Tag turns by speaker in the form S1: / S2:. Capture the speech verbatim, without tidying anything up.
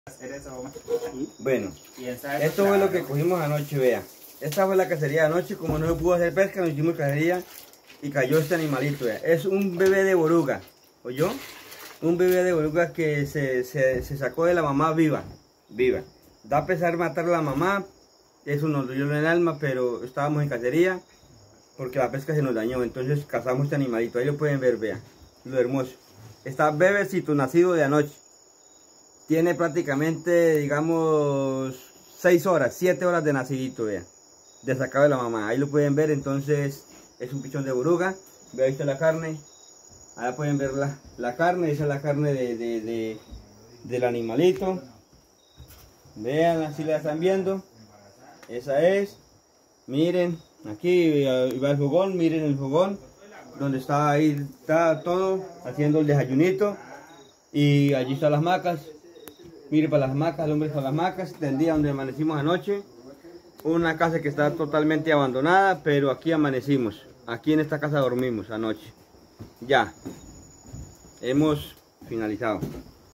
S1: Bueno, esto fue lo que cogimos anoche, vea. Esta fue la cacería de anoche. Como no se pudo hacer pesca, nos hicimos cacería y cayó este animalito, vea. Es un bebé de boruga, ¿oyó? Un bebé de boruga que se, se, se sacó de la mamá viva, viva. Da pesar matar a la mamá, eso nos dolió en el alma, pero estábamos en cacería porque la pesca se nos dañó, entonces cazamos este animalito. Ahí lo pueden ver, vea, lo hermoso. Está bebecito, nacido de anoche. Tiene prácticamente, digamos, seis horas, siete horas de nacidito, vea, de sacado de la mamá. Ahí lo pueden ver, entonces es un pichón de boruga. Vea, ahí está la carne. Ahí pueden ver la, la carne, esa es la carne de, de, de, del animalito. Vean, así la están viendo. Esa es. Miren, aquí va el fogón, miren el fogón. Donde está ahí, está todo, haciendo el desayunito. Y allí están las hamacas. Miren para las hamacas, el hombre para las hamacas. Del día donde amanecimos anoche. Una casa que está totalmente abandonada, pero aquí amanecimos. Aquí en esta casa dormimos anoche. Ya, hemos finalizado.